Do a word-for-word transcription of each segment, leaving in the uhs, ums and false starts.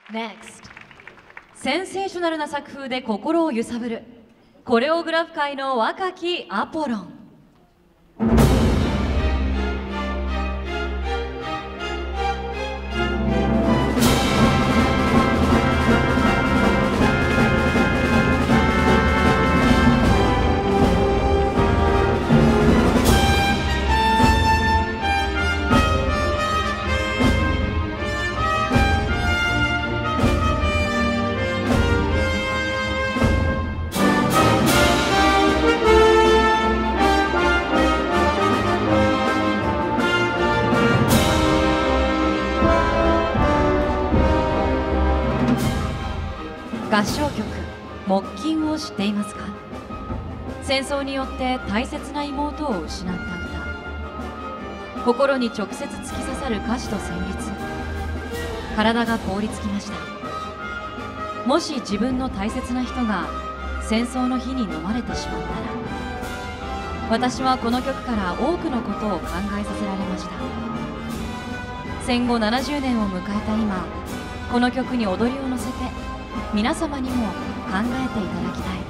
Next、 センセーショナルな作風で心を揺さぶるコレオグラフ界の若きアポロン。合唱曲「木琴」を知っていますか？戦争によって大切な妹を失った歌。心に直接突き刺さる歌詞と旋律。体が凍りつきました。もし自分の大切な人が戦争の火に飲まれてしまったら、私はこの曲から多くのことを考えさせられました。戦後ななじゅうねんを迎えた今、この曲に踊りを乗せて皆様にも考えていただきたい。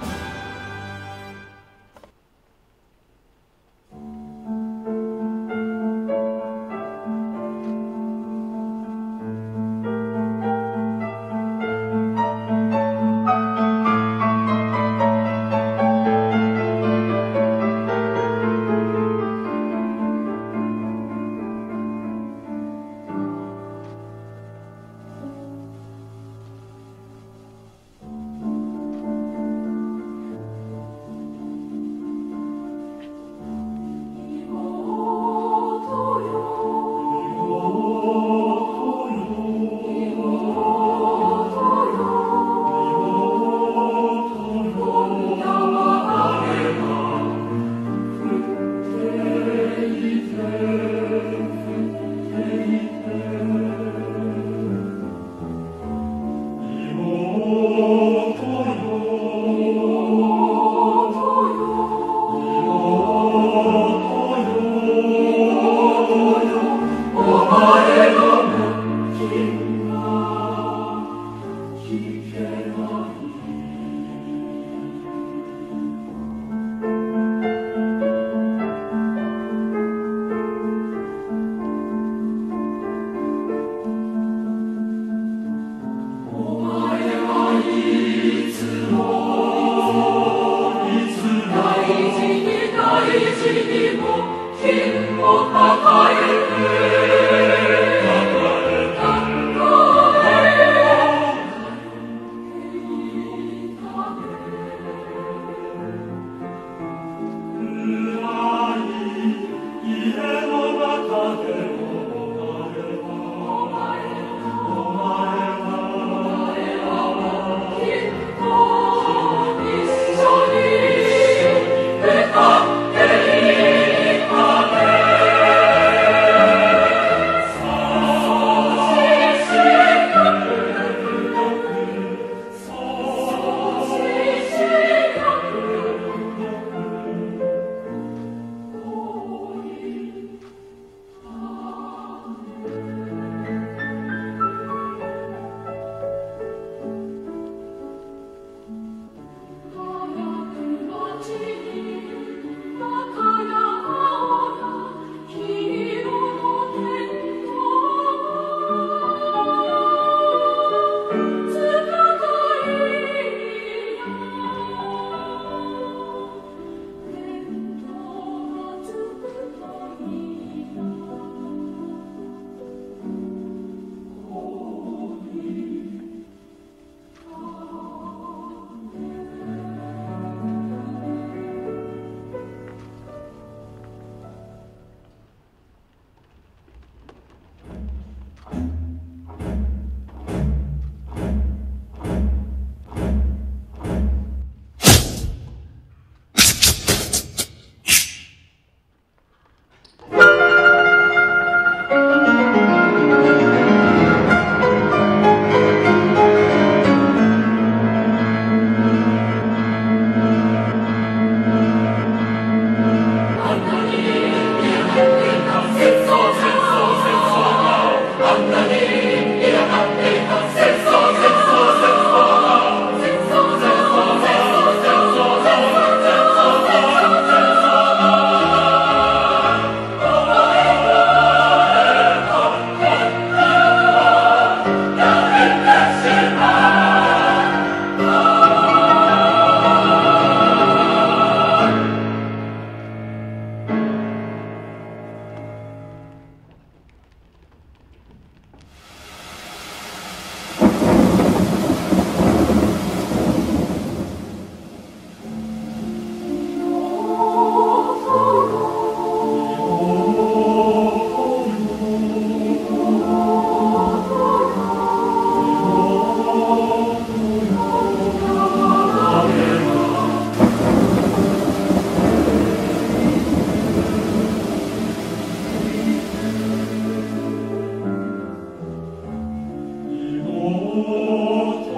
お